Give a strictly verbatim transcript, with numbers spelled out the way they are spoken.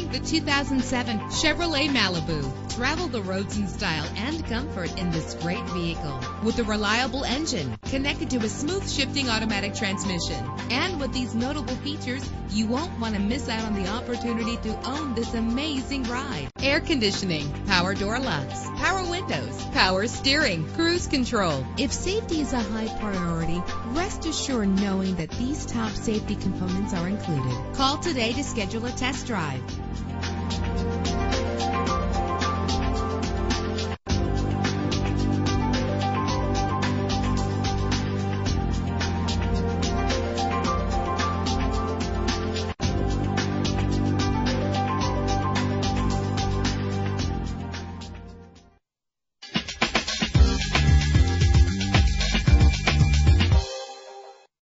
Introducing the two thousand seven Chevrolet Malibu. Travel the roads in style and comfort in this great vehicle. With a reliable engine connected to a smooth shifting automatic transmission. And with these notable features, you won't want to miss out on the opportunity to own this amazing ride. Air conditioning, power door locks, power windows, power steering, cruise control. If safety is a high priority, rest assured knowing that these top safety components are included. Call today to schedule a test drive.